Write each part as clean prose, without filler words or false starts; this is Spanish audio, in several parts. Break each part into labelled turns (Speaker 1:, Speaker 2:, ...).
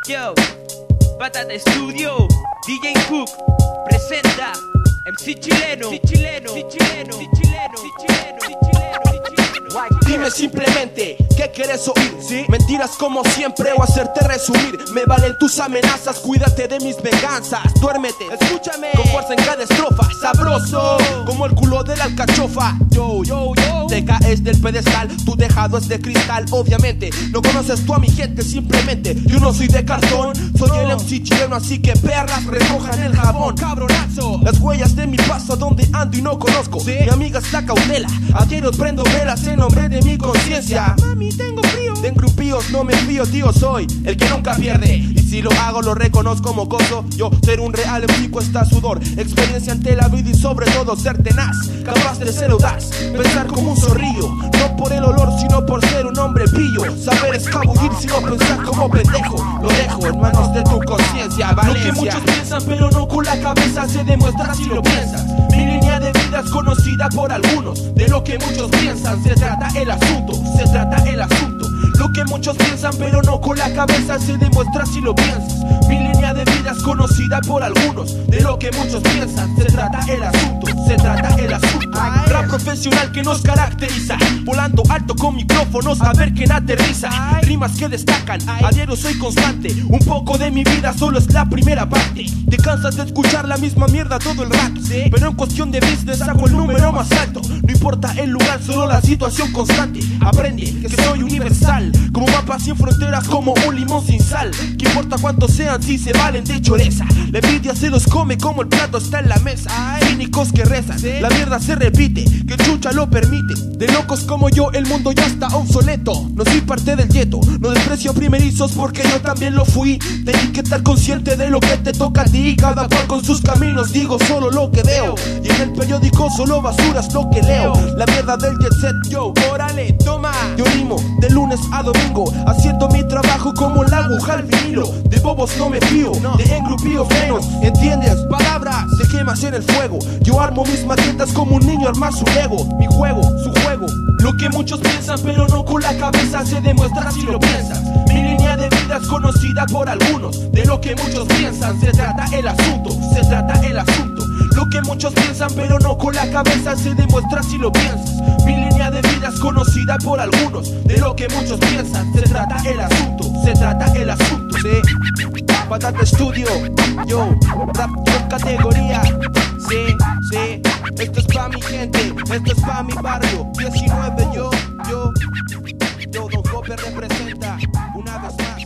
Speaker 1: Yo, Batata Studio, DJ Cook, presenta MC chileno,
Speaker 2: Dime simplemente, ¿qué quieres oír? ¿Sí? Mentiras como siempre o hacerte resumir. Me valen tus amenazas, cuídate de mis venganzas. Duérmete, escúchame, con fuerza en cada estrofa. Sabroso, como el culo de la alcachofa. Yo, te caes del pedestal, tu tejado es de cristal. Obviamente, no conoces tú a mi gente, simplemente yo no soy de cartón. Soy el MC chileno, así que perras recojan el jabón. Cabronazo, las huellas de mi paso, donde ando y no conozco. ¿Sí? Mi amiga está cautela, a diario prendo velas en nombre de mi conciencia. Mami, tengo frío. De engrupíos no me fío, tío, soy el que nunca pierde. Y si lo hago lo reconozco mocoso. Yo ser un real MC cuesta sudor, experiencia ante la vida y sobre todo ser tenaz, capaz de ser audaz, pensar como un zorrillo, no por el olor sino por ser un hombre pillo. Saber escabullir sino pensar como pendejo. Lo dejo en manos de tu conciencia, Valencia. Lo que muchos piensan pero no con la cabeza se demuestra si lo piensas. Mi línea de vida es conocida por algunos. De lo que muchos piensan se trata el asunto, se trata el asunto. Lo que muchos piensan pero no con la cabeza se demuestra si lo piensas. Mi línea de vida es conocida por algunos. De lo que muchos piensan se trata el asunto, se trata el asunto. Rap profesional que nos caracteriza, volando alto con micrófonos a ver quién aterriza. Rimas que destacan, a diario soy constante. Un poco de mi vida solo es la primera parte. Te cansas de escuchar la misma mierda todo el rato, pero en cuestión de business saco el número más alto. No importa el lugar, solo la situación constante. Aprende que soy universal, como mapa sin fronteras, como un limón sin sal. ¿Qué importa cuántos sean si se valen de choreza? La envidia se los come como el plato está en la mesa. Cínicos que rezan, la mierda se repite, que chucha lo permite. De locos como yo el mundo ya está obsoleto. No soy parte del gueto, no desprecio primerizos porque yo también lo fui. Tenés que estar consciente de lo que te toca a ti. Cada cual con sus caminos, digo solo lo que veo. Y en el periódico solo basuras lo que leo. La mierda del jet set, yo, órale, toma. Yo rimo de lunes a domingo, haciendo mi trabajo como la aguja al vinilo. De bobos no me fío, de engrupíos menos. ¿Entiendes? Palabras se quemas en el fuego. Yo armo mis maquetas como un niño arma su Lego. Mi juego, su juego. Lo que muchos piensan pero no con la cabeza se demuestra si lo piensas. Mi línea de vida es conocida por algunos. De lo que muchos piensan se trata el asunto, se trata el asunto. Lo que muchos piensan pero no con la cabeza se demuestra si lo piensas. Mi línea de vida es conocida por algunos. De lo que muchos piensan se trata el asunto, se trata el asunto. Sí, Batata Studio, yo, rap con categoría. Sí, esto es pa' mi gente, esto es pa' mi barrio. 19 yo, Don Jope representa una vez más.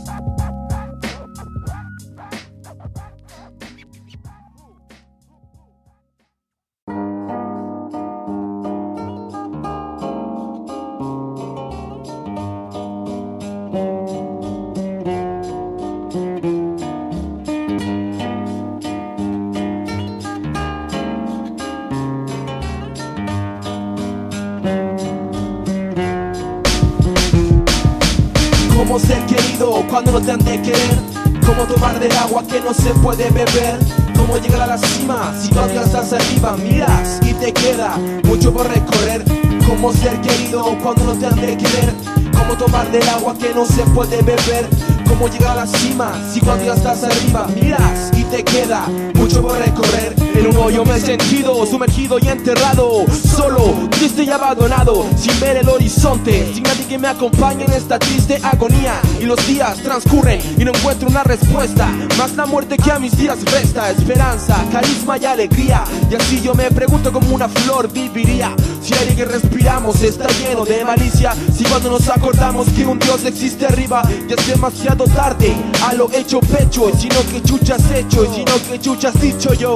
Speaker 2: Cómo ser querido cuando no te han de querer. Cómo tomar del agua que no se puede beber. Cómo llegar a la cima si todavía estás arriba. Miras y te queda mucho por recorrer. Cómo ser querido cuando no te han de querer. Cómo tomar del agua que no se puede beber. Cómo llegar a la cima si todavía estás arriba. Miras y te queda mucho por recorrer. En un hoyo me he sentido sumergido y enterrado, solo, triste y abandonado, sin ver el horizonte, sin nadie que me acompañe en esta triste agonía. Y los días transcurren y no encuentro una respuesta, más la muerte que a mis días resta. Esperanza, carisma y alegría. Y así yo me pregunto cómo una flor viviría si el aire que respiramos está lleno de malicia. Si cuando nos acordamos que un Dios existe arriba ya es demasiado tarde a lo hecho pecho. Y si no que chuchas hecho, y si no que chuchas dicho yo.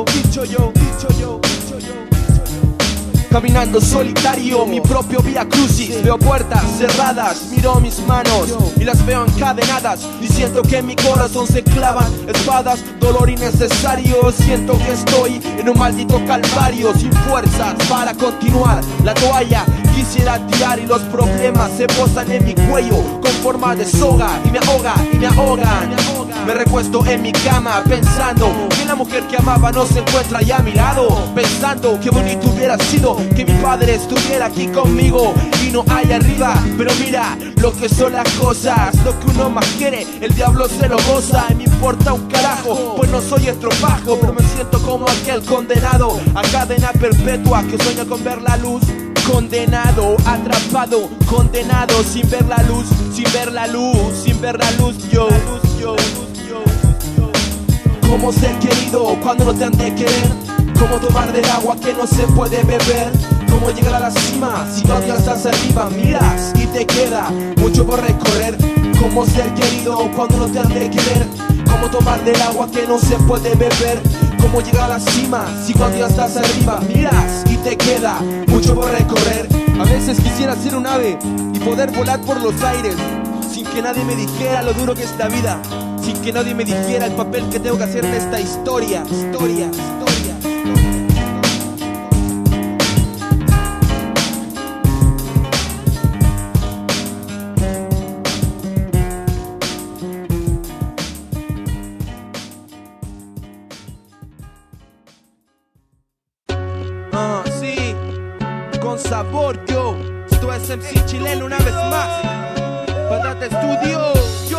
Speaker 2: Caminando solitario, mi propio vía crucis. Veo puertas cerradas, miro mis manos y las veo encadenadas. Y siento que en mi corazón se clavan espadas, dolor innecesario. Siento que estoy en un maldito calvario, sin fuerzas para continuar. La toalla quisiera tirar y los problemas se posan en mi cuello con forma de soga y me ahoga y me ahogan. Me recuesto en mi cama pensando que la mujer que amaba no se encuentra ya a mi lado. Pensando que bonito hubiera sido que mi padre estuviera aquí conmigo y no allá arriba Pero mira lo que son las cosas, lo que uno más quiere, el diablo se lo goza. Y me importa un carajo, pues no soy estropajo, pero me siento como aquel condenado a cadena perpetua que sueña con ver la luz. Condenado, atrapado, condenado, sin ver la luz, sin ver la luz, sin ver la luz, yo. Cómo ser querido cuando no te han de querer, cómo tomar del agua que no se puede beber, cómo llegar a la cima si no ya estás arriba, miras y te queda mucho por recorrer. Cómo ser querido cuando no te han de querer, cómo tomar del agua que no se puede beber, cómo llegar a la cima si cuando ya estás arriba, miras y te queda mucho por recorrer. A veces quisiera ser un ave y poder volar por los aires, sin que nadie me dijera lo duro que es la vida, sin que nadie me dijera el papel que tengo que hacer en esta historia. Sí, con sabor, yo. Esto es MC Chileno una vez más. Patata Studio.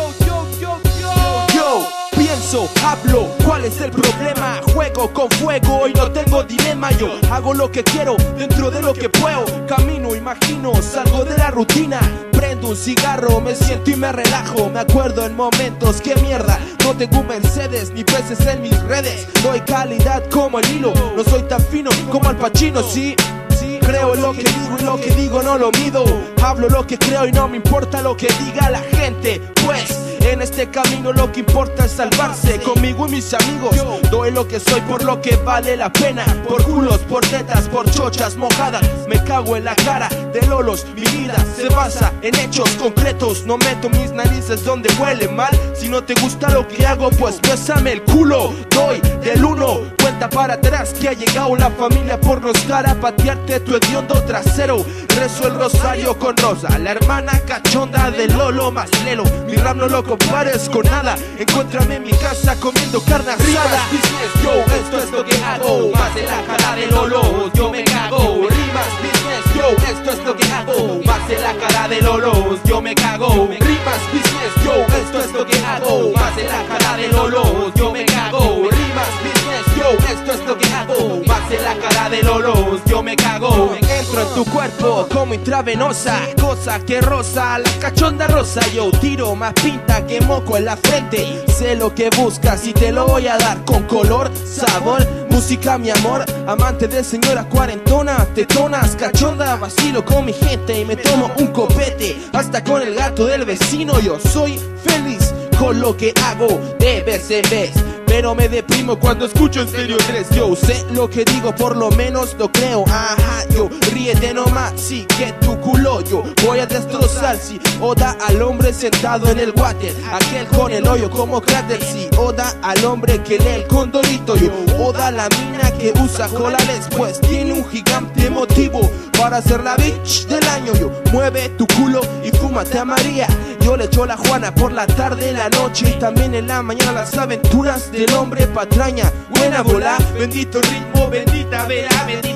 Speaker 2: Yo pienso, hablo, ¿cuál es el problema? Juego con fuego y no tengo dilema. Yo hago lo que quiero dentro de lo que puedo. Camino, imagino, salgo de la rutina. Prendo un cigarro, me siento y me relajo. Me acuerdo en momentos, qué mierda, no tengo un Mercedes ni peces en mis redes. Doy calidad como el hilo, no soy tan fino como Al Pacino, sí. Creo en lo que digo y lo que digo no lo mido. Hablo lo que creo y no me importa lo que diga la gente, pues en este camino lo que importa es salvarse. Conmigo y mis amigos doy lo que soy por lo que vale la pena. Por culos, por tetas, por chochas mojadas, me cago en la cara de lolos. Mi vida se basa en hechos concretos. No meto mis narices donde huele mal. Si no te gusta lo que hago, pues bésame el culo. Doy del 1, cuenta para atrás, que ha llegado la familia por no estar a patearte tu hediondo trasero. Rezo el rosario con Rosa, la hermana cachonda de Lolo más Lelo. Mi rap no lo compares con nada, encuéntrame en mi casa comiendo carne asada. Business, yo, esto es lo que hago, más en la cara de Lolo, yo me cago. Rimas business, yo, esto es lo que hago, más en la cara de Lolo, yo me cago. Rimas business, yo, esto es lo que hago, más en la cara de Lolo, yo me cago. Rimas business, yo, esto es lo que hago, más en la cara de Lolo, yo me cago. Entro en tu cuerpo como intravenosa, cosa que rosa, la cachonda rosa. Yo tiro más pinta que moco en la frente. Sé lo que buscas y te lo voy a dar con color, sabor, música, mi amor. Amante de señora cuarentona, tetonas, cachonda. Vacilo con mi gente y me tomo un copete, hasta con el gato del vecino. Yo soy feliz con lo que hago de vez en vez, pero me deprimo cuando escucho en Stereo 3. Yo sé lo que digo, por lo menos lo creo. Ajá, yo ríete nomás, sí, que tu culo yo voy a destrozar. Sí, oda al hombre sentado en el water, aquel con el hoyo como cráter. Sí, oda al hombre que lee el condorito. Yo oda a la mina que usa colales, pues tiene un gigante motivo para ser la bitch del año. Yo mueve tu culo y fúmate a María. Yo le echo la Juana por la tarde, la noche y también en la mañana. Las aventuras del hombre patraña, buena bola, bendito ritmo, bendita vela,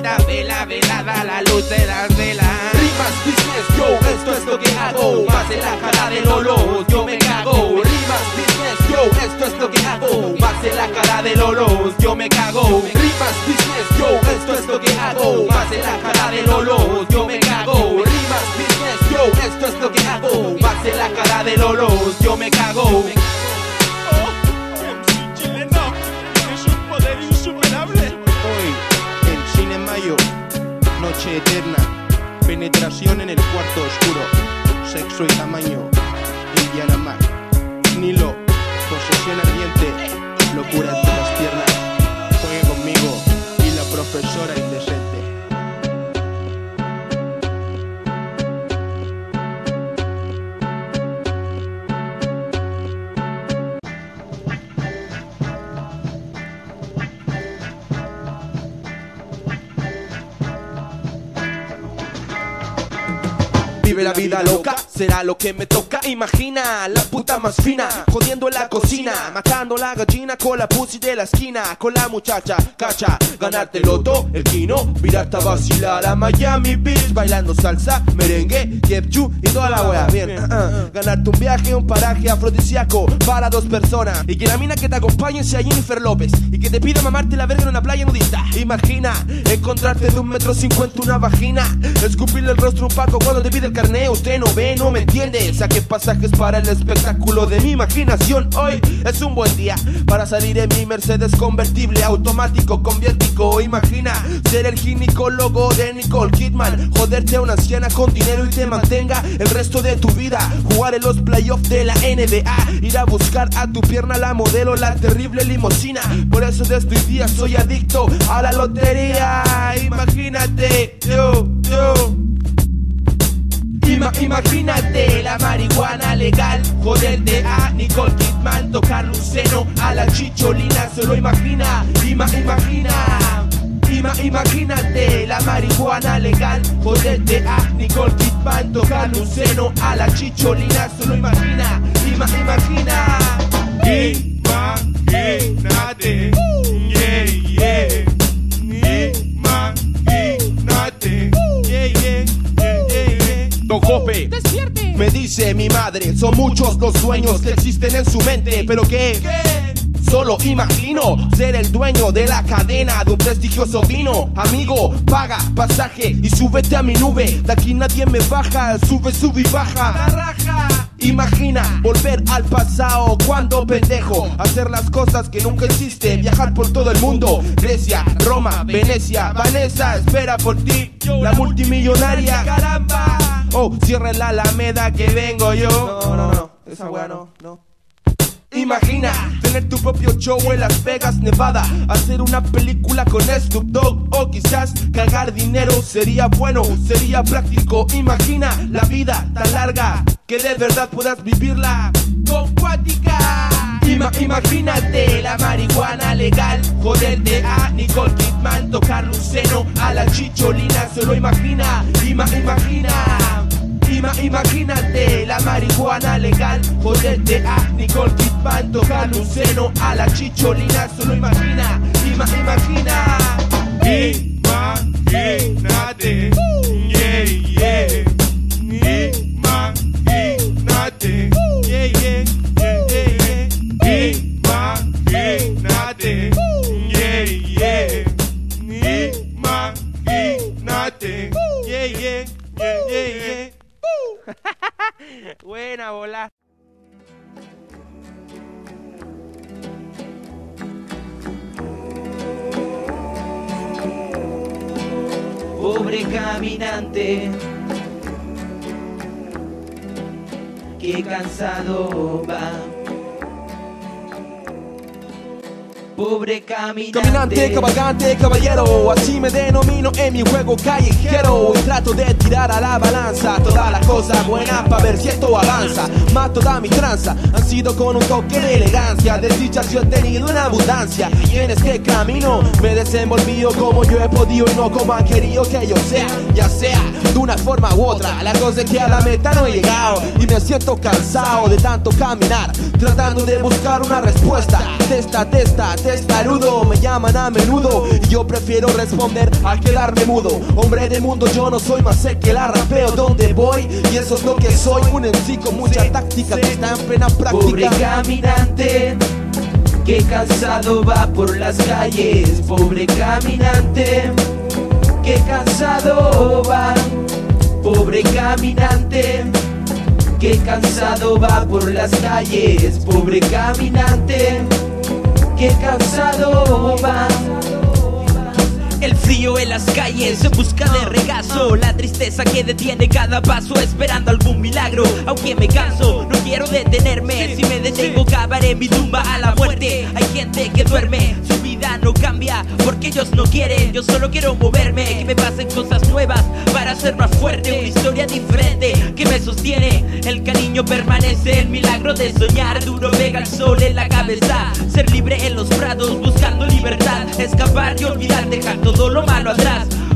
Speaker 2: da la luz de las velas. Rimas business, yo, esto es lo que hago, más en la cara de Lolo, yo me cago. Rimas business, yo, esto es lo que hago, más en la cara de Lolo, yo me cago. Rimas business, yo, esto es lo que hago, más en la cara de Lolo, yo me cago. Rimas business, yo, esto es lo que hago, más en la cara de Lolo, yo me cago.
Speaker 3: Hoy, en Cine Mayo, noche eterna, penetración en el cuarto oscuro, sexo y tamaño, Indiana Mac, Nilo, posesión ardiente, locura entre las piernas, juegue conmigo y la profesora indecente.
Speaker 2: Vive la vida loca, será lo que me toca. Imagina la puta más fina, jodiendo en la cocina, matando la gallina con la pussy de la esquina, con la muchacha, cacha, ganarte el loto, el kino, virarte a vacilar a Miami Beach, bailando salsa, merengue, kepchu y toda la wea. Bien, ganarte un viaje, un paraje afrodisíaco para 2 personas, y que la mina que te acompañe sea Jennifer López, y que te pida mamarte la verga en una playa nudista. Imagina encontrarte de 1,50 m una vagina, escupirle el rostro a un paco cuando te pide el carné. Usted no ve, no me entiende. Saqué pasajes para el espectáculo de mi imaginación. Hoy es un buen día para salir en mi Mercedes convertible automático con viático. Imagina ser el ginecólogo de Nicole Kidman, joderte a una anciana con dinero y te mantenga el resto de tu vida. Jugar en los playoffs de la NBA, ir a buscar a tu pierna la modelo, la terrible limosina. Por eso desde hoy día soy adicto a la lotería. Imagínate, yo. Imagínate la marihuana legal, joderte a Nicole Kidman, tocar un seno a la chicholina. Solo imagina. Imagínate la marihuana legal, joderte a Nicole Kidman, tocar un seno a la chicholina. Solo imagina.
Speaker 3: Imagínate, yeah. Imagínate, yeah.
Speaker 2: Don Jope, despierte. Me dice mi madre, son muchos los sueños que existen en su mente, pero ¿qué? Solo imagino ser el dueño de la cadena de un prestigioso vino. Amigo, paga pasaje y súbete a mi nube. De aquí nadie me baja, sube y baja. La raja. Imagina volver al pasado cuando pendejo, hacer las cosas que nunca hiciste, viajar por todo el mundo. Grecia, Roma, Venecia, Vanessa espera por ti, la multimillonaria. Caramba. Oh, cierra la Alameda que vengo yo. No, esa weá no. Imagina tener tu propio show en Las Vegas, Nevada, hacer una película con Snoop Dogg, o quizás cagar dinero. Sería bueno, sería práctico. Imagina la vida tan larga que de verdad puedas vivirla con cuántica. Imagínate la marihuana legal, joderte a Nicole Kidman, tocar un seno a la chicholina. Solo imagina. Imagínate la marihuana legal, joderte a Nicole Kidman, tocar un seno a la chicholina. Solo imagina.
Speaker 3: Imagínate, yeah. Imagínate, yeah. Imagínate, yeah. Imagínate, yeah.
Speaker 1: Buena bola. Pobre caminante, qué cansado va. Pobre
Speaker 2: caminante, cabalgante, caballero, así me denomino en mi juego callejero. Y trato de tirar a la balanza toda la cosa buena pa' ver si esto avanza. Más toda mi tranza han sido con un toque de elegancia. Desdichas yo he tenido en abundancia, y en este camino me desenvolví como yo he podido y no como han querido que yo sea. Ya sea de una forma u otra, la cosa es que a la meta no he llegado y me siento cansado de tanto caminar, tratando de buscar una respuesta. Testarudo, me llaman a menudo y yo prefiero responder a quedarme mudo. Hombre de mundo, yo no soy más el que la rapeo donde voy, y eso es lo que soy, un MC con mucha táctica que está en plena práctica.
Speaker 1: Pobre caminante, que cansado va por las calles. Pobre caminante, que cansado va. Pobre caminante, que cansado va por las calles. Pobre caminante, qué cansado va. El frío en las calles en busca de regazo, la tristeza que detiene cada paso esperando algún milagro. Aunque me canso, no quiero detenerme. Si me detengo cavaré mi tumba a la muerte. Hay gente que duerme, su vida no cambia porque ellos no quieren. Yo solo quiero moverme, que me pasen cosas nuevas para ser más fuerte. Una historia diferente que me sostiene. El cariño permanece, el milagro de soñar. Duro pega el sol en la cabeza. Ser libre en los prados buscando libertad. Escapar y olvidar, dejar todo lo malo atrás.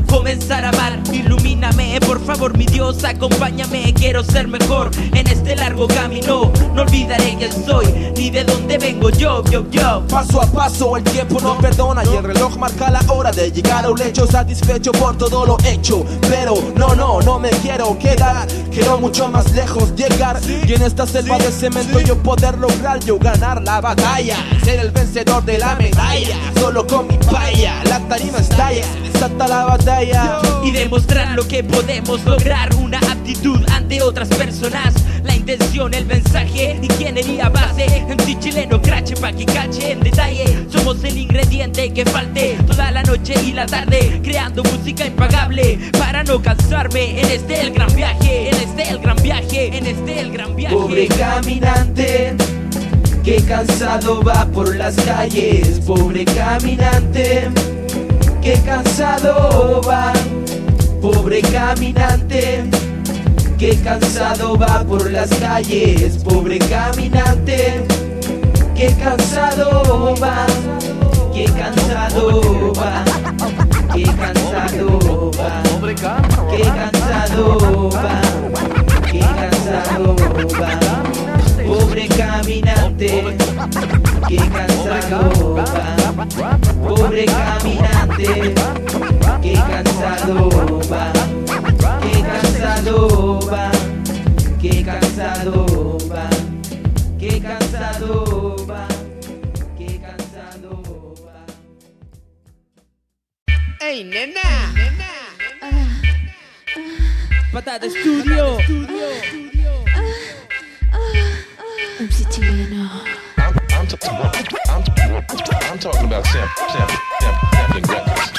Speaker 4: comenzar a amar. Ilumíname, por favor mi Dios, acompáñame. Quiero ser mejor en este largo camino. No olvidaré quién soy, ni de dónde vengo yo.
Speaker 2: Paso a paso el tiempo no perdona y el reloj marca la hora de llegar a un lecho satisfecho por todo lo hecho. Pero no me quiero quedar, quiero mucho más lejos llegar. Y en esta selva de cemento yo poder lograr, yo ganar la batalla, ser el vencedor de la medalla. Solo con mi paya, la tarima estalla, desata la batalla
Speaker 4: y demostrar lo que podemos lograr. Una aptitud ante otras personas, la intención, el mensaje, ingeniería base. MC chileno, crache pa' que cache en detalle. Somos el ingrediente que falte toda la noche y la tarde, creando música impagable para no cansarme en este el gran viaje, en este el gran viaje, en este el gran viaje.
Speaker 1: Pobre caminante que cansado va por las calles. Pobre caminante que cansado va. Pobre caminante que cansado va por las calles. Pobre caminante que cansado va. Que cansado va. Que cansado va. Que cansado va. Que cansado va. Pobre caminante que cansado va. Pobre caminante que cansado va. Que cansado va. Que cansado va. Que cansado va. Que cansado va.
Speaker 2: ¡Ey, nena!
Speaker 4: Patata Studio.
Speaker 5: MC Chileno.
Speaker 6: I'm talking about sampling records.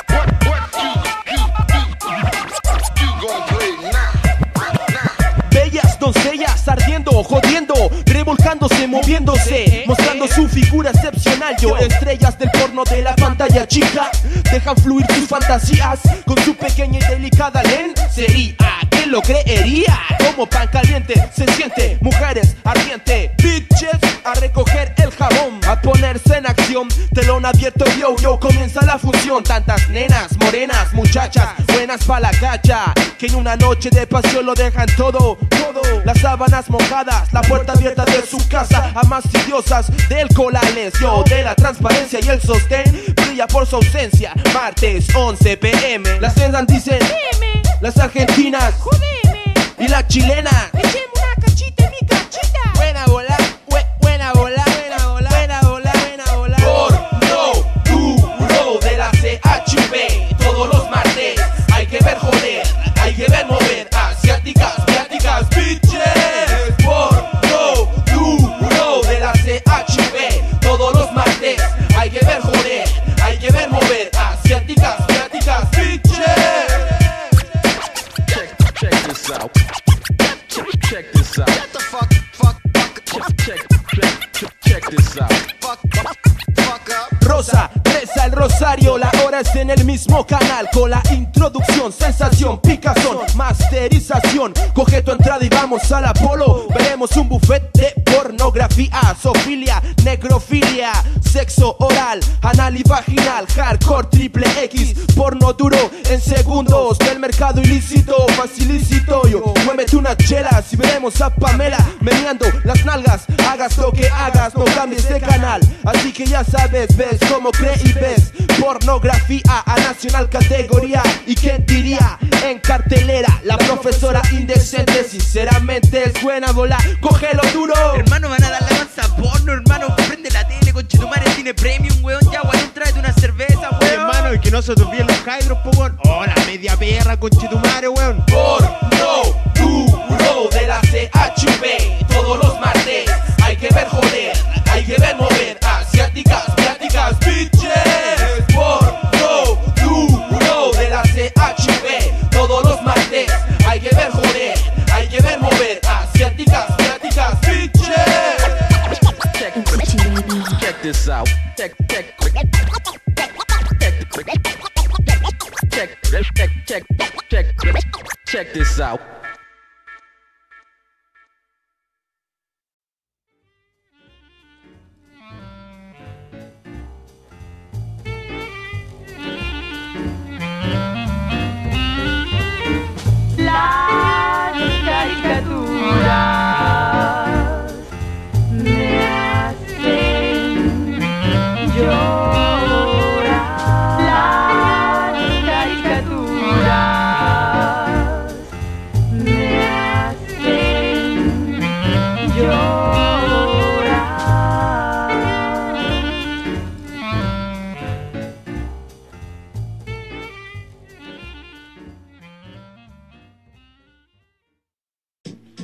Speaker 6: You gonna play now?
Speaker 2: Bellas doncellas ardiendo, jodiendo, revolcándose, moviéndose, mostrando su figura excepcional. Yo, estrellas del porno de la pantalla chica, dejan fluir sus fantasías con su pequeña y delicada lencería. ¿Quién lo creería? Como pan caliente se siente, mujeres ardiente, bitches a recoger el jabón, a ponerse en acción, telón abierto, yo, comienza la función. Tantas nenas, morenas, muchachas, buenas pa' la cacha, que en una noche de pasión lo dejan todo. Las sábanas mojadas, la puerta abierta de su casa, amas idiosas del colales, yo de la transparencia y el sostén, brilla por su ausencia. Martes 11 p.m. Las nenas dicen, dime. Las argentinas, jodeme. Y la chilena, echeme una cachita en mi cachita. Buena bola, buena bola, buena bola, buena bola, buena bola. Porno duro de la CHV, todos los martes. Hay que ver joder, hay que ver mover. Asiáticas, bitches. Porno duro de la CHV, todos los martes. Hay que ver joder, hay que ver mover. Asiáticas, bitches.
Speaker 6: Check this out. Check this out. Shut the fuck check this out. Fuck up.
Speaker 2: Rosa, reza el rosario, la hora es en el mismo canal. Con la introducción, sensación, picazón, masterización. Coge tu entrada y vamos al Apolo. Veremos un buffet de pornografía, zoofilia, necrofilia, sexo oral, anal y vaginal, hardcore, triple X, porno duro en segundos. Del mercado ilícito, facilícito. Yo, muévete unas chelas y veremos a Pamela meneando las nalgas. Hagas lo que hagas, no cambies de canal. Así que ya sabes, ves como cree y ves pornografía a nacional categoría. ¿Y quién diría? En cartelera, la profesora indecente. Sinceramente es buena bola, cógelo duro.
Speaker 4: Hermano, van a dar la danza porno, hermano. Prende la tele, conchetumare, cine premium, weón. Ya, weón, tráete una cerveza, weón.
Speaker 3: Oye, hermano, y que no se te olviden los hydros, po, weón. Oh, la media perra, conchetumare, weón.
Speaker 2: Porno duro de la CHV, todos los martes. Hay que ver joder, hay que ver mover. Asiáticas, bitches. Porno duro de la CHV, todos los martes. Hay que ver joder, hay que ver mover. Asiáticas, bitches.
Speaker 6: Check this out. Check this out.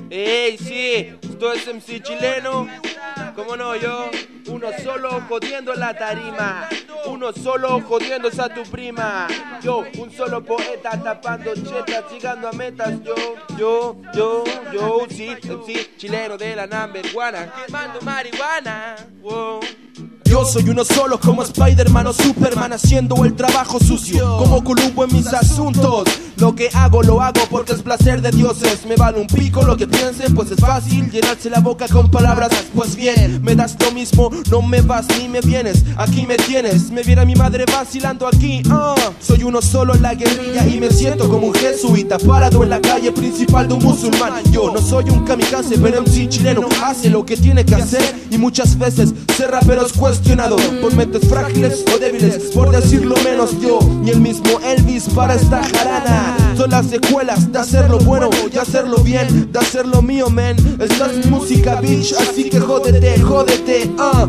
Speaker 2: Ey, sí, esto es MC chileno. ¿Cómo no yo? Uno solo jodiendo la tarima. Uno solo jodiéndose a tu prima. Yo, un solo poeta tapando chetas, llegando a metas. Yo, sí, MC chileno de la number one, quemando marihuana. Wow. Yo soy uno solo como Spider-Man o Superman, haciendo el trabajo sucio como Columbo en mis asuntos. Lo que hago lo hago porque es placer de dioses. Me vale un pico lo que piensen, pues es fácil llenarse la boca con palabras. Pues bien, me das lo mismo, no me vas ni me vienes. Aquí me tienes, me viera mi madre vacilando aquí. Soy uno solo en la guerrilla y me siento como un jesuita parado en la calle principal de un musulmán. Yo no soy un kamikaze, pero MC chileno hace lo que tiene que hacer. Y muchas veces ser rapero es cuestionado por mentes frágiles o débiles, por decirlo menos. Yo ni el mismo Elvis para esta jarana. Son las secuelas de hacerlo bueno, de hacerlo bien, de hacerlo mío, man. Esta es música, bitch, así que jódete, jódete.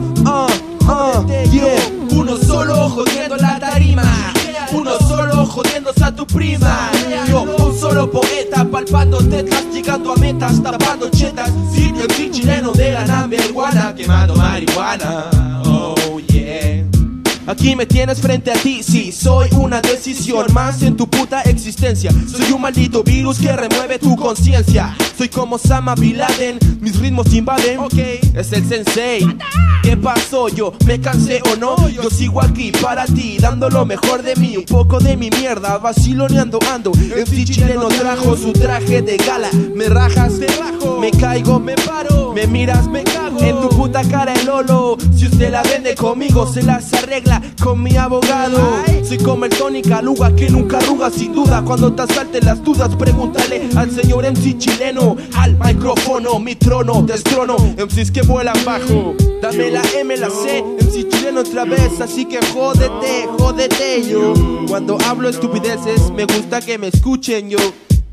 Speaker 2: Yeah. Uno solo jodiendo la tarima. Uno solo jodiéndose a tu prima. Yo, un solo poeta palpando tetas, llegando a metas, tapando chetas. Sí, MC chileno de la number one, quemando marihuana. Oh yeah. Aquí me tienes frente a ti, sí, soy una decisión más en tu puta existencia. Soy un maldito virus que remueve tu conciencia. Soy como Osama Bin Laden, mis ritmos te invaden. Es el sensei. ¿Qué pasó? Yo me cansé o no. Yo sigo aquí para ti, dando lo mejor de mí. Un poco de mi mierda, vaciloneando ando. MC chileno trajo su traje de gala. Me rajas, te rajo. Me caigo, me paro. Me miras, me cago. En tu puta cara el lolo. Si usted la vende conmigo, se las arregla con mi abogado. Soy como el Tony Caluga que nunca arruga sin duda. Cuando te asalten las dudas, pregúntale al señor MC chileno. Al micrófono, mi trono, destrono MCs que vuelan bajo. Dame la M, la C, MC chileno otra vez. Así que jódete, jódete yo. Cuando hablo estupideces, me gusta que me escuchen yo.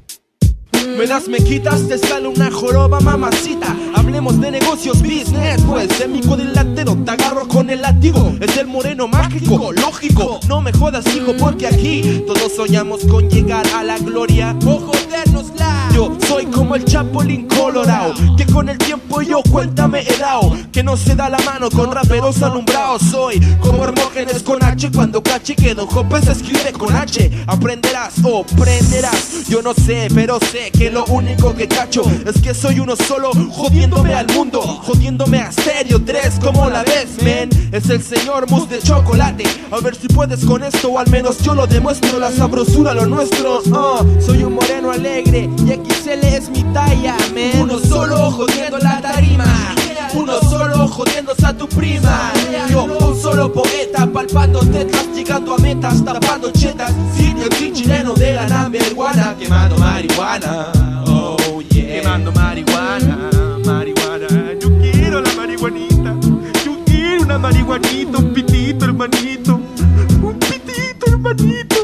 Speaker 2: Me das, me quitas, te sale una joroba, mamacita. Hablemos de negocios, business, pues en mi cuadrilátero te agarro con el látigo. Es el moreno mágico, lógico. No me jodas, hijo, porque aquí todos soñamos con llegar a la gloria o jodérnosla. Yo soy como el Chapulín Colorado, que con el tiempo yo cuéntame he dado, que no se da la mano con raperos alumbrados. Soy como Hermógenes con H, cuando cache que Don Jope se escribe con H. Aprenderás o prenderás, yo no sé, pero sé que lo único que cacho es que soy uno solo, jodiéndome al mundo, jodiéndome a Stereo 3, como la ves, men. Es el señor Mousse de chocolate. A ver si puedes con esto, o al menos yo lo demuestro. La sabrosura lo nuestro. Soy un moreno alegre y XL es mi talla, men. Uno solo jodiendo la tarima. Uno solo jodiéndose a tu prima. Yo, un solo poeta palpando tetas, llegando a metas, tapando chetas. Sí, el chileno de la number one, quemando marihuana. Oh yeah. Quemando marihuana, marihuana. Yo quiero la marihuanita. Yo quiero una marihuanita, un pitito, hermanito. Un pitito, hermanito.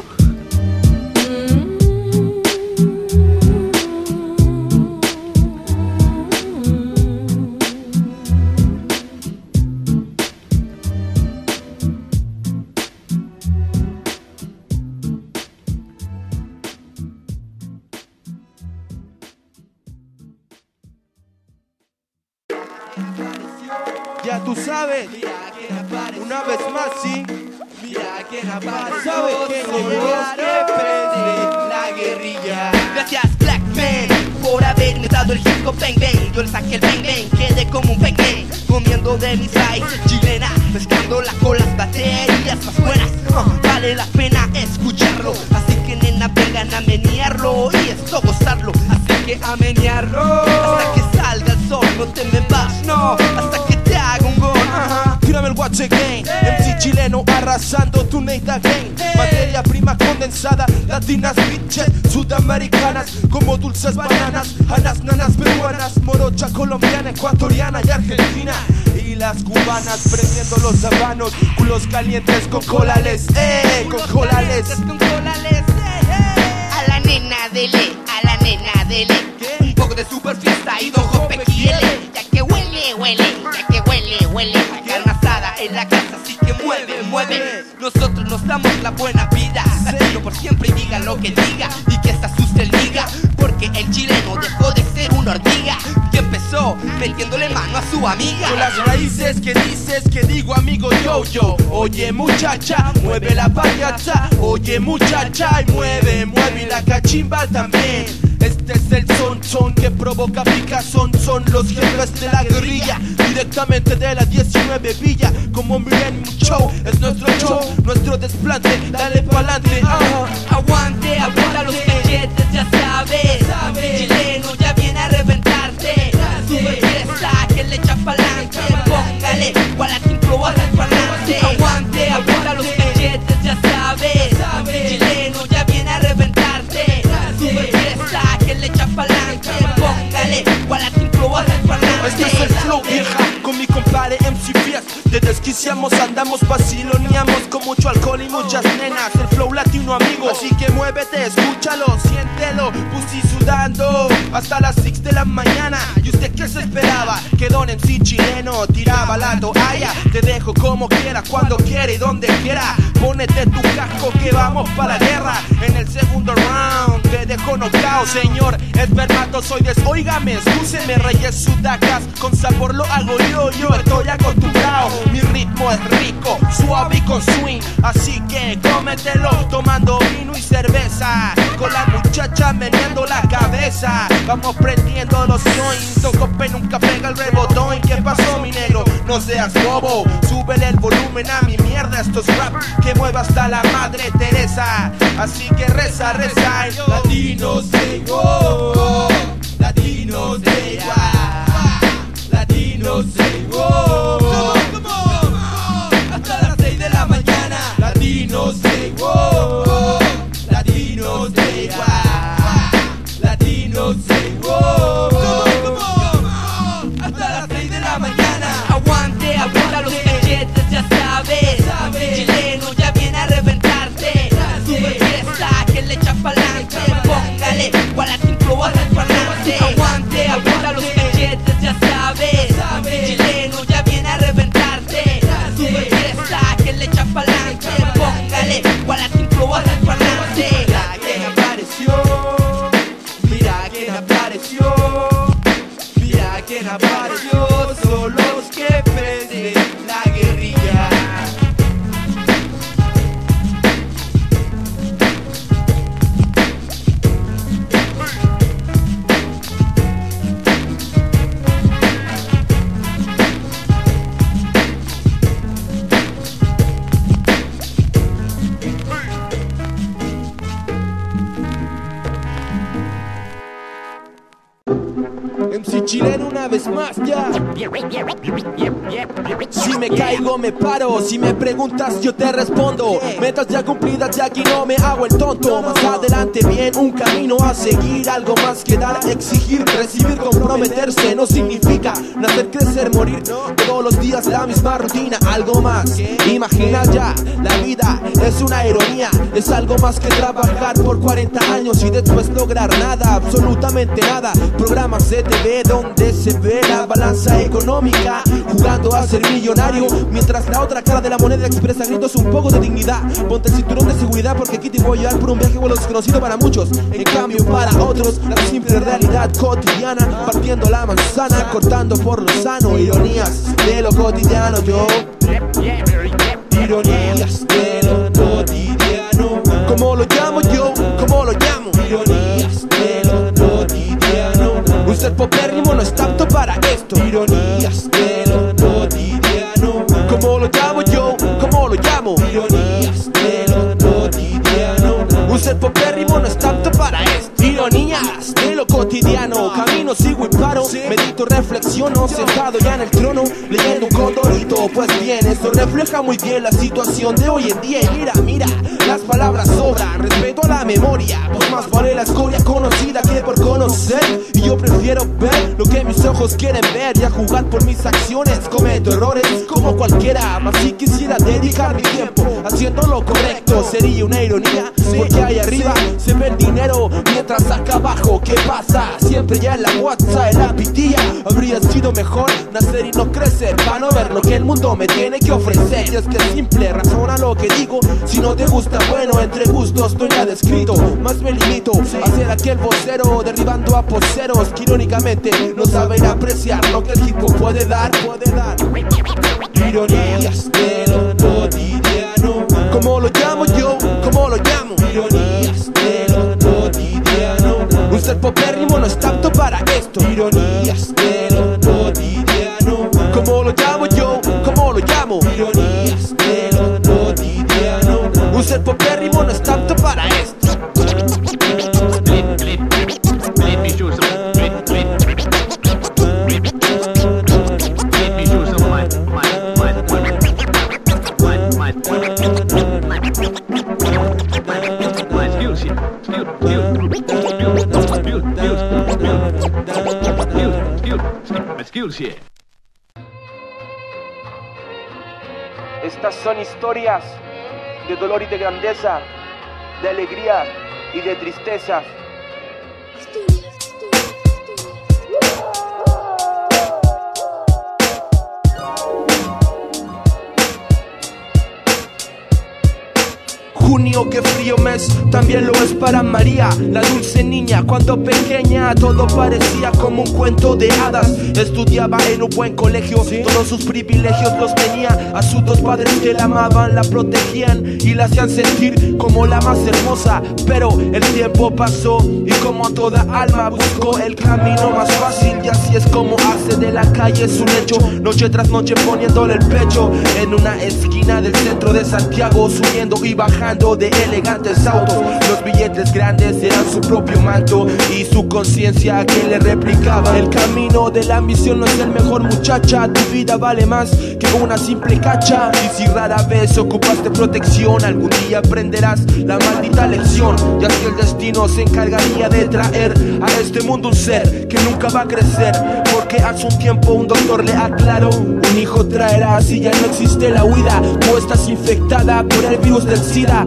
Speaker 2: Ya tú sabes, una vez más, sí. Mira quién apareció, ¿sabes quién llegó? La guerrilla.
Speaker 7: Gracias Black Man por haberme dado el hip hop bang bang. Yo le saqué el bang bang, quedé como un bang bang, comiendo de mis raíces chilenas, pescándola con las baterías más buenas. Vale la pena escucharlo, así que nena vengan a menearlo y esto gozarlo, así que a menearlo hasta que salga el sol. No te me vas, no, hasta que te haga un gol.
Speaker 2: Tírame el watch again, MC chileno arrasando tu neta game. Materia prima condensada, latinas, bitches, sudamericanas, como dulces bananas, anas, nanas peruanas, morocha colombiana, ecuatoriana y argentina. Y las cubanas prendiendo los habanos, culos calientes con colales, con colales.
Speaker 7: A la nena dele, a la nena dele. Un poco de super fiesta y Don Jope quiere. Ya que huele, huele, ya que huele, huele. Carne asada en la casa, así que mueve, mueve. Nosotros nos damos la buena vida, latino por siempre y diga lo que diga. Y que esta asuste el liga, porque el chileno dejó de ser una hormiga. metiéndole mano a su amiga.
Speaker 2: Con las raíces que dices que digo amigo yo. Oye muchacha, mueve la payacha. Oye muchacha, y mueve y la cachimba también. Este es el son que provoca picazón. Son los jefes de la guerrilla, directamente de la 19 Villa. Como miren un show, es nuestro show, nuestro desplante. Dale pa'lante,
Speaker 7: Aguante, aguanta los cachetes, ya sabes. Chileno ya viene a reventarte. Sube fiesta, que le echa pa'lante. Póngale, Gualaquín Flow hasta el parlante. Aguante, aguanta los cachetes, ya sabes. Chileno ya viene a reventarte. Sube fiesta, que le echa pa'lante. Póngale, Gualaquín Flow hasta el parlante.
Speaker 2: este es el flow vieja, con mi compadre MC Fias. Te desquiciamos, andamos, vaciloneamos con mucho alcohol y muchas nenas. El flow latino amigo, así que muévete, escúchalo, siéntelo. Pussy sudando hasta las 6 de la mañana. ¿Y usted qué se esperaba? Que Don MC chileno tiraba la toalla. Te dejo como quiera, cuando quiera y donde quiera. Pónete tu casco que vamos para la guerra. En el segundo round te dejo knockout, señor espermatozoides. Óigame, escúcheme, reyes sudacas. Con sabor lo hago yo estoy acostumbrado. Mi ritmo es rico, suave y con swing. Así que cómetelo, tomando vino y cerveza. Con la muchacha meneando la cabeza. Vamos prendiendo los joints. Tu cope nunca pega el rebotón. ¿Qué pasó, mi negro? No seas bobo, súbele el volumen a mi mierda. Esto es rap que mueve hasta la madre Teresa. Así que reza, reza. Latinos say go, Latinos say wow, Latinos say go. Hasta las 6 de la mañana. Latinos say go, Latinos say wow, Latinos say go. Hasta las 6 de la mañana.
Speaker 7: Aguante, aguanta los cachetes, ya sabes. Chileno ya viene a reventarte. Sube fiesta, que le echa pa'lante. Póngale, Gualaquín Flow hasta el parlante. Aguante, aguanta los cachetes, ya sabes. Chileno ya viene a reventarte. Sube fiesta, que le echa pa'lante. Póngale, Gualaquín Flow hasta el parlante.
Speaker 1: Mira quién apareció, mira quién apareció, mira quién apareció. Son los jefes de la guerrilla.
Speaker 2: MC chileno una vez más, ya. Si me caigo me paro, si me preguntas yo te respondo. Metas ya cumplidas y aquí no me hago el tonto. Más adelante viene un camino a seguir, algo más que dar, exigir, recibir, comprometerse. No significa nacer, crecer, morir, todos los días la misma rutina. Algo más, imagina ya, la vida es una ironía. Es algo más que trabajar por 40 años y después lograr nada, absolutamente nada. Programas de TV donde se ve la balanza económica, jugando a ser millonario, mientras la otra cara de la moneda expresa gritos un poco de dignidad. Ponte el cinturón de seguridad porque aquí te voy a llevar por un viaje vuelo desconocido para muchos. En cambio para otros la simple realidad cotidiana, partiendo la manzana, cortando por lo sano. Ironías de lo cotidiano, yo. Ironías de lo cotidiano. ¿Cómo lo llamo yo? ¿Cómo lo llamo? Ironías de lo cotidiano. Un ser popérrimo no está apto para esto. Ironías de lo cotidiano. ¿Cómo lo llamo yo? ¿Cómo lo llamo? Ironías de lo cotidiano. Un ser popérrimo no está apto para esto. Ironías de lo cotidiano. Camino, sigo y paro, medito, reflexiono, sentado ya en el trono, leyendo un condorito. Pues bien, eso refleja muy bien la situación de hoy en día. Y mira, las palabras sobran, respeto a la memoria, pues más vale la escoria conocida que por conocer. Y yo prefiero ver lo que mis ojos quieren ver y a jugar por mis acciones. Cometo errores como cualquiera, mas si quisiera dedicar mi tiempo haciendo lo correcto, sería una ironía, porque ahí arriba se ve el dinero, mientras acá abajo, ¿qué pasa? Siempre ya en la WhatsApp, en la pitilla, habría habría sido mejor nacer y no crecer, para no ver lo que el mundo me tiene que ofrecer. Y es que es simple, razona lo que digo. Si no te gusta, bueno, entre gustos estoy ya descrito. Más me limito a ser aquel vocero, derribando a poseros que irónicamente no saben apreciar lo que el hip hop puede dar. Ironías de lo cotidiano. ¿Cómo lo llamo yo? ¿Cómo lo llamo? Ironías de lo cotidiano. Un ser popérrimo no es apto para esto. Ironías de lo cotidiano. ¿Cómo lo llamo yo? ¿Cómo lo llamo? Ironías de lo cotidiano. Un ser popérrimo no es apto para esto. Estas son historias de dolor y de grandeza, de alegría y de tristeza. Junio, qué frío mes, también lo es para María, la dulce niña. Cuando pequeña todo parecía como un cuento de hadas. Estudiaba en un buen colegio, todos sus privilegios los tenía. A sus dos padres que la amaban, la protegían y la hacían sentir como la más hermosa. Pero el tiempo pasó y como toda alma buscó el camino más fácil. Y así es como hace de la calle su lecho, noche tras noche poniéndole el pecho. En una esquina del centro de Santiago, subiendo y bajando de elegantes autos. Los billetes grandes eran su propio manto y su conciencia que le replicaba. El camino de la ambición no es el mejor, muchacha. Tu vida vale más que una simple cacha. Y si rara vez ocupaste protección, algún día aprenderás la maldita lección. Y así el destino se encargaría de traer a este mundo un ser que nunca va a crecer, porque hace un tiempo un doctor le aclaró: un hijo traerás si ya no existe la huida. Tú estás infectada por el virus del SIDA.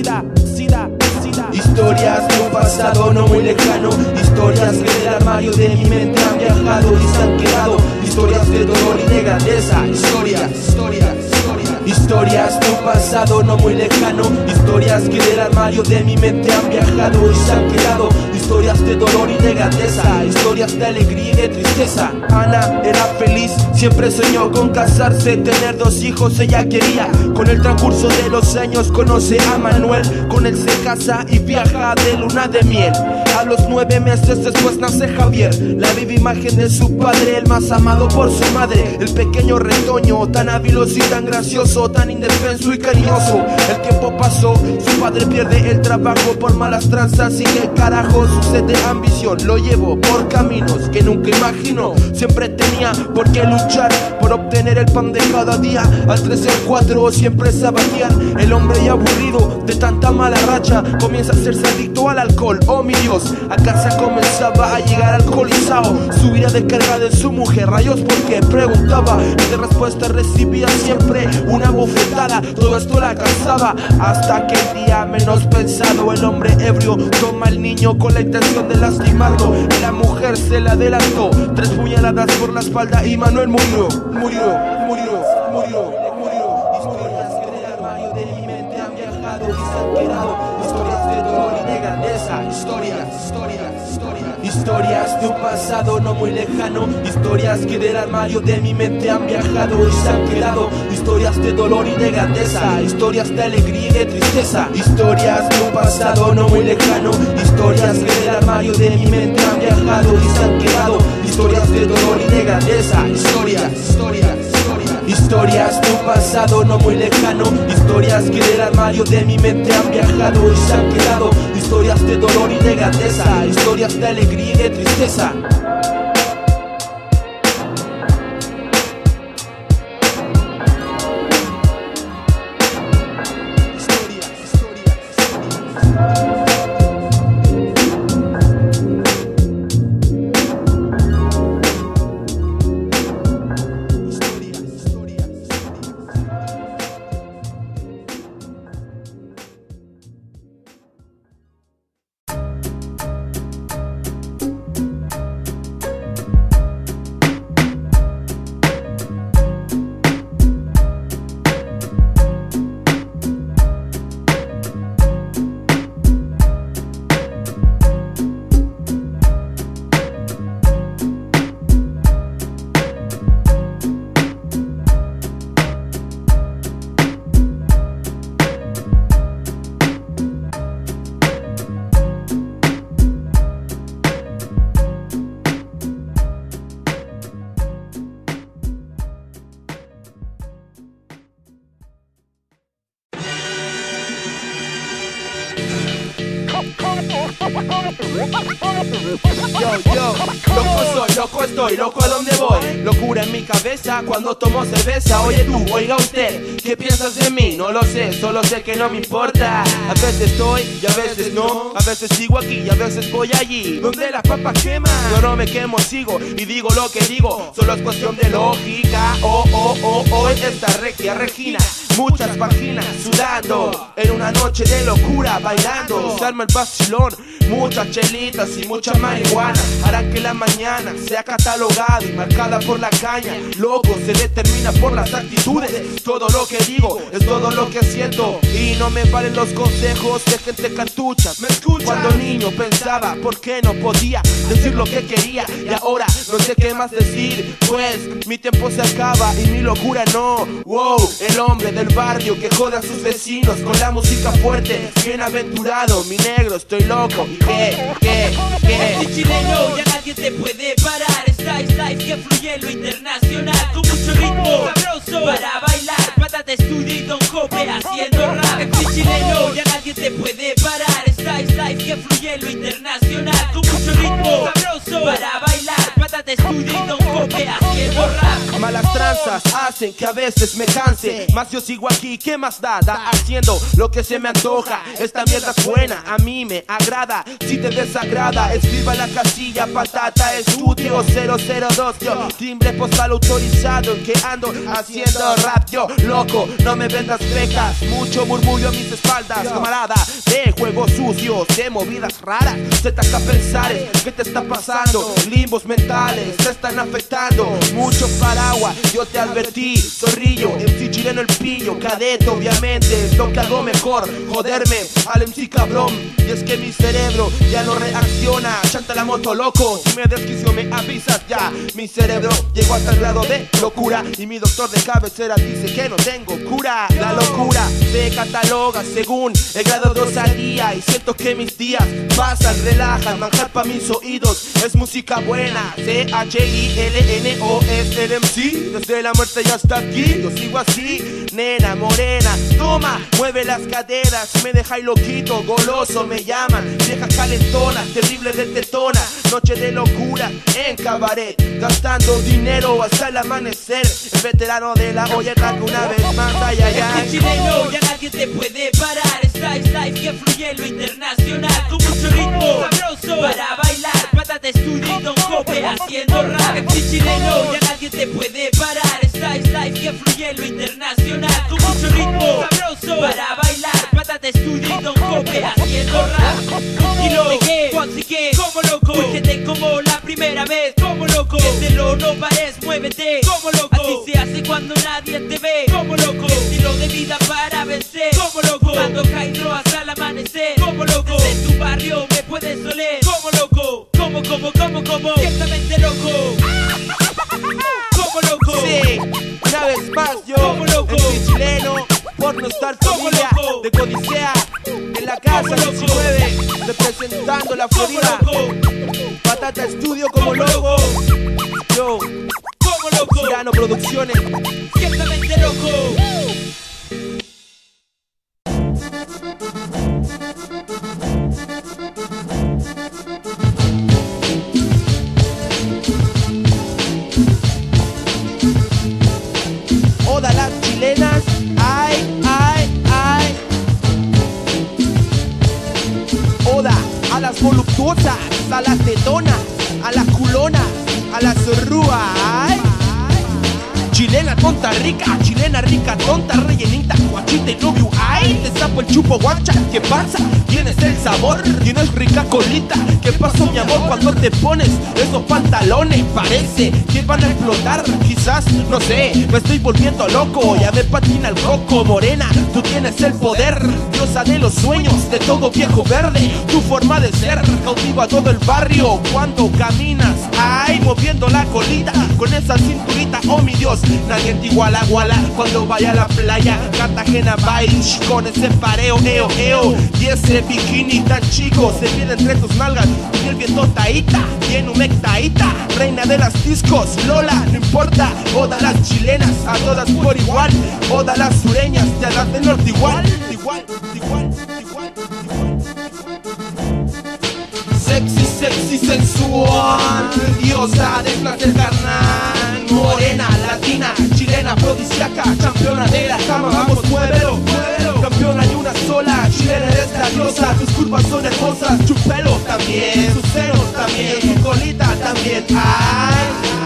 Speaker 2: Historias de un pasado no muy lejano, historias que del armario de mi mente han viajado y se han quedado. Historias de dolor y de grandeza. Historias de un pasado no muy lejano, historias que del armario de mi mente han viajado y se han quedado. Historias de dolor y de grandeza, historias de alegría y de tristeza. Ana era feliz, siempre soñó con casarse, tener 2 hijos ella quería. Con el transcurso de los años conoce a Manuel, con él se casa y viaja de luna de miel. A los 9 meses después nace Javier, la viva imagen de su padre, el más amado por su madre. El pequeño retoño, tan habiloso y tan gracioso, tan indefenso y cariñoso. El tiempo pasó, su padre pierde el trabajo por malas tranzas y que carajo sucede. Ambición lo llevó por caminos que nunca imaginó. Siempre tenía por qué luchar por obtener el pan de cada día. Al 3 al 4 siempre se abatían. El hombre ya aburrido de tanta mala racha comienza a hacerse adicto al alcohol. Oh mi Dios, a casa comenzaba a llegar alcoholizado. Su ira descarga de su mujer, rayos porque preguntaba y de respuesta recibía siempre una bofetada. Todo esto la cansaba hasta que el día menos pensado el hombre ebrio toma al niño con la intención de lastimarlo y la mujer se la adelantó. 3 puñaladas por la espalda y Manuel murió. Historias que del armario de mi mente han viajado y se han quedado. Historias de dolor y de grandeza. Historias de un pasado no muy lejano, historias que del armario de mi mente han viajado y se han quedado. Historias de dolor y de grandeza, historias de alegría y de tristeza. Historias de un pasado no muy lejano, historias que del armario de mi mente han viajado y se han quedado. Historias de dolor y de grandeza. Historias de un pasado no muy lejano, historias que del armario de mi mente han viajado y se han quedado. Historias de dolor y de grandeza, historias de alegría y de tristeza. Yo, loco soy, loco estoy, loco a donde voy. Locura en mi cabeza cuando tomo cerveza. Oye tú, oiga usted, ¿qué piensas de mí? No lo sé, solo sé que no me importa. A veces estoy y a veces no. A veces sigo aquí y a veces voy allí donde las papas queman. Yo no me quemo, sigo y digo lo que digo. Solo es cuestión de lógica. Esta regia Regina, muchas vaginas sudando en una noche de locura, bailando. Se arma el vacilón, muchas chelitas y mucha marihuana harán que la mañana sea catalogada y marcada por la caña. Loco se determina por las actitudes. Todo lo que digo es todo lo que siento y no me valen los consejos de gente cartucha. Me escucha. Cuando niño pensaba por qué no podía decir lo que quería y ahora no sé qué más decir, pues mi tiempo se acaba y mi locura no. Wow, el hombre del barrio que jode a sus vecinos con la música fuerte, bienaventurado, mi negro, estoy loco. ¿Qué?
Speaker 4: Este chileno ya nadie te puede parar. Esta es life que fluye en lo internacional con mucho ritmo sabroso para bailar. Pata de estudio y Don Jope haciendo rap. Este chileno ya nadie te puede parar. Esta es life que fluye en lo internacional con mucho ritmo sabroso para bailar. Pata de estudio y Don Jope haciendo rap.
Speaker 2: Malas tranzas hacen que a veces me canse, mas yo sigo aquí, ¿qué más da? Haciendo lo que se me antoja. Esta mierda es buena, a mí me agrada. Si te desagrada, escriba la casilla Patata Estudio 002. Yo, timbre postal autorizado en que ando haciendo rap. Yo, loco, no me vendas becas. Mucho murmullo a mis espaldas, camarada. De juegos sucios, de movidas raras. Se te hace pensar, ¿qué te está pasando? Limbos mentales te están afectando. Mucho paraguas, yo te advertí. Zorrillo, MC chileno el pillo. Cadete, obviamente, es lo que hago mejor. Joderme al MC cabrón. Y es que mi cerebro ya no reacciona. Chanta la moto, loco. Si me desquicio me avisas ya. Mi cerebro llegó hasta el grado de locura y mi doctor de cabecera dice que no tengo cura. La locura se cataloga según el grado de osadía y siento que mis días pasan, relajan, manjar pa' mis oídos. Es música buena, CHILNO es el MC. Desde la muerte ya hasta aquí, yo sigo así. Nena morena, toma, mueve las caderas. Me deja y loquito, goloso me llaman. Vieja calentona, terrible de tetona. Noche de locura en cabaret, gastando dinero hasta el amanecer. El veterano de la olla trajo una vez más, ay, ay, ay.
Speaker 4: Este chileno ya nadie te puede parar. Esta es life que fluye en lo internacional con mucho ritmo sabroso para bailar. Pata de estudio y Don Jope haciendo rap. Este chileno ya nadie te puede parar. Esta es life que fluye en lo internacional con mucho ritmo sabroso para bailar. Pata de estudio y Don Jope haciendo rap. Y lo pegué, once again, como loco. Úrgete como la primera vez, como loco. Desde lo no pares, muévete, como loco. Así se hace cuando nadie te ve, como loco. Estilo de vida para vencer, como loco. Cuando Jairo hasta el amanecer, como loco. Desde tu barrio me puedes oler, como loco. Como, ciertamente loco. Como loco.
Speaker 2: Sí, una vez más yo,
Speaker 4: Como loco.
Speaker 2: MC chileno, por no estar familia
Speaker 4: loco.
Speaker 2: de Codicea, en la casa
Speaker 4: Como loco.
Speaker 2: 19, representando la
Speaker 4: Como
Speaker 2: Florida.
Speaker 4: loco.
Speaker 2: Patata Estudio como
Speaker 4: Como
Speaker 2: loco. Yo,
Speaker 4: Como loco.
Speaker 2: Girano Producciones.
Speaker 4: Ciertamente loco.
Speaker 2: Oda las chilenas, ay, ay, ay. Oda a las voluptuosas, a las tetonas, a las culonas, a las zorrúas, ay. Chilena tonta rica, chilena rica tonta, rellenita, guachita y novio, ay. Te sapo el chupo guacha, ¿qué pasa? Tienes el sabor, tienes rica colita. ¿Qué pasó mi amor cuando te pones esos pantalones? Parece que van a explotar, quizás, no sé. Me estoy volviendo loco, ya me patina el coco. Morena, tú tienes el poder, diosa de los sueños, de todo viejo verde. Tu forma de ser cautiva a todo el barrio cuando caminas, ay, moviendo la colita con esa cinturita, oh mi Dios. Nadie te iguala, cuando vaya a la playa Cartagena Beach con ese pareo, eo. Y ese bikini tan chico se pierde entre tus nalgas. Y el viento taíta, bien humectaíta. Reina de las discos, Lola, no importa. Oda las chilenas, a todas por igual. Oda las sureñas, y a las del norte igual. sexy, sensual, diosa del placer carnal, morena, latina, chilena, afrodisíaca, campeona de la cama, vamos, muévelo, muévelo, campeona y una sola, chilena eres la diosa, tus curvas son hermosas, tu pelo también, tus senos también, tu colita también, ay.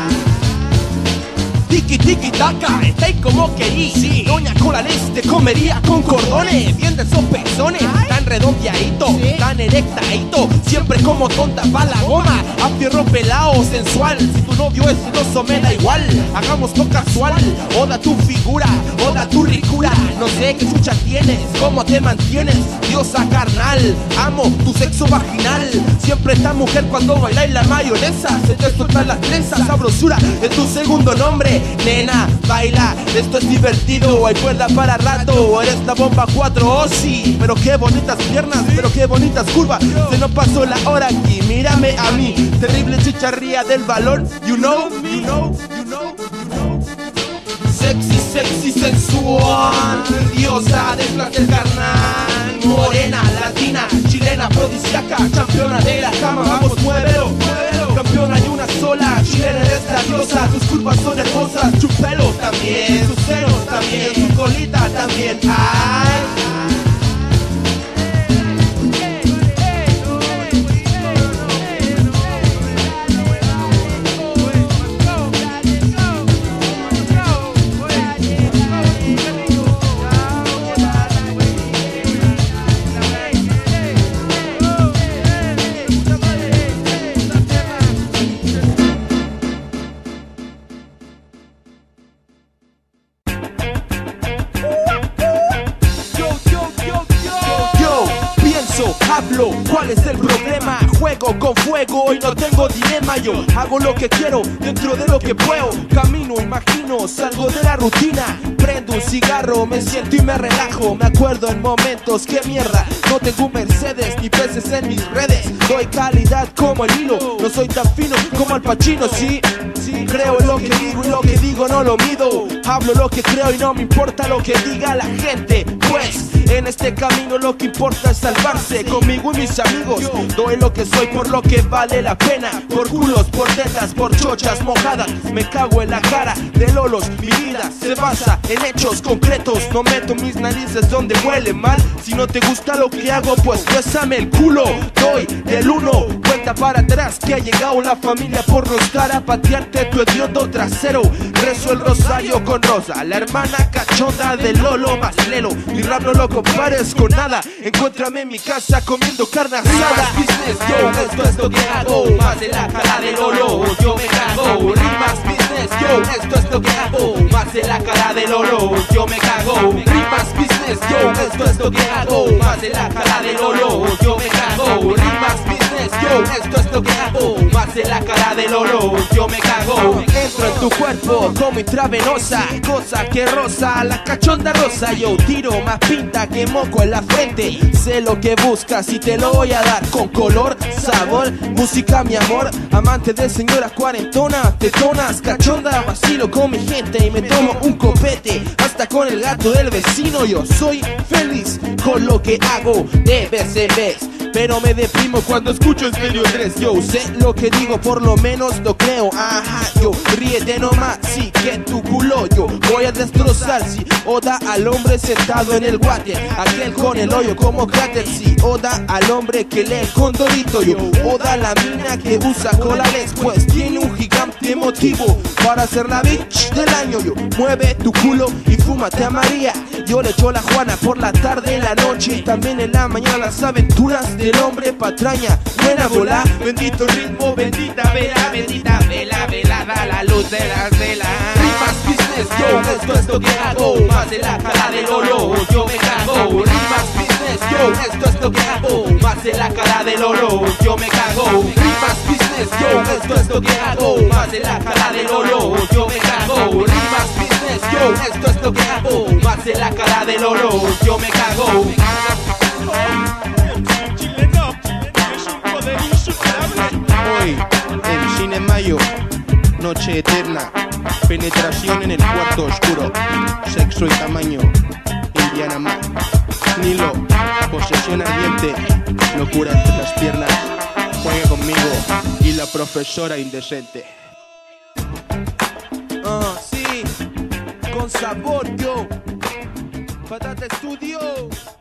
Speaker 2: Tiki tiki taka, estáis como querís. Sí. Doña Corales te comería con cordones. Bien de esos pezones, tan redondeadito, ¿sí? Tan erectadito. Siempre como tonta pa' la goma. A fierro pelado, sensual. Si tu novio es celoso me da igual. Hagámoslo casual. Oda tu figura, oda tu ricura. No sé qué chucha tienes, cómo te mantienes. Diosa carnal, amo tu sexo vaginal. Siempre esta mujer cuando bailáis la mayonesa. Se te sueltan las trenzas, sabrosura es tu segundo nombre. Nena, baila, esto es divertido. Hay cuerda para rato, eres la bomba 4, oh sí. Pero qué bonitas piernas, pero qué bonitas curvas. Se nos pasó la hora aquí, mírame a mí. Terrible chicharría del balón, you know, you know, you know, you know. Sexy, sexy, sensual, diosa del placer carnal, morena, latina, chilena, afrodisíaca, campeona de la cama, vamos, muévelo, muévelo, campeona y una sola, chilena eres la diosa, tus curvas son hermosas, tu pelo también, tus senos también, tu colita también, ay. Hablo, ¿cuál es el problema? Juego con fuego y no tengo dilema. Yo hago lo que quiero dentro de lo que puedo. Camino, imagino, salgo de la rutina. Prendo un cigarro, me siento y me relajo. Me acuerdo en momentos, qué mierda. No tengo un Mercedes ni peces en mis redes. Doy calidad como el hilo. No soy tan fino como Al Pacino, sí. Sí, creo en lo que digo y lo que digo no lo mido. Hablo lo que creo y no me importa lo que diga la gente. Pues en este camino lo que importa es salvarse. Conmigo y mis amigos doy lo que soy por lo que vale la pena. Por culos, por tetas, por chochas mojadas. Me cago en la cara de lolos. Mi vida se basa en hechos concretos. No meto mis narices donde huele mal. Si no te gusta lo que hago, pues bésame el culo. Doy del 1, cuenta para atrás, que ha llegado la familia por roscar a patearte tu hediondo trasero. Rezo el rosario con Rosa, la hermana cachonda de Lolo más Lelo. Mi rap no lo compares con nada. Encuéntrame en mi casa comiendo carne asada. Business, yo, esto es lo que hago. Más de la cara de Lolo, yo me cago. Rimas business, yo, esto es lo que hago. Más de la cara de Lolo, yo me cago. Rimas business, yo, esto es lo que hago. Más de la cara de Lolo, yo me cago. Rimas business, yo, esto es lo que hago. Más de la cara de Lolo, yo me cago. Entro en tu cuerpo como intravenosa, cosa que rosa, la cachonda rosa. Yo tiro más pinta que moco en la frente. Sé lo que buscas y te lo voy a dar con color, sabor, música, mi amor. Amante de señora cuarentona, tetonas, cachonda. Vacilo con mi gente y me tomo un copete. Hasta con el gato del vecino. Yo soy feliz con lo que hago de vez en vez, pero me deprimo cuando escucho Estéreo 3. Yo sé lo que digo, por lo menos lo creo. Ajá, yo ríete nomás, sí que tu culo yo voy a destrozar. Sí, oda al hombre sentado en el water, aquel con el hoyo como cráter. Sí, oda al hombre que lee el condorito. Yo oda a la mina que usa colales, pues tiene un gigante motivo para ser la bitch del año. Yo mueve tu culo y fúmate a María. Yo le echo la Juana por la tarde, la noche y también en la mañana. Las aventuras del hombre patraña, buena bola, bendito ritmo, bendita vela, velada la luz de las velas. Rimas business, yo, esto es lo que hago. Más de la cara de Lolo, yo me cago. Rimas business, yo, esto es lo que hago. Más de la cara de Lolo, yo me cago. Rimas business, yo, esto es lo que hago. Más de la cara de Lolo, yo me cago. Rimas business, yo, esto es lo que hago. Más de la cara de Lolo, yo me cago.
Speaker 3: Hoy, en Cine Mayo, noche eterna, penetración en el cuarto oscuro, sexo y tamaño, Indiana Mac, Nilo, posesión ardiente, locura entre las piernas, juegue conmigo y la profesora indecente.
Speaker 2: Sí, con sabor, yo. Patata Studio.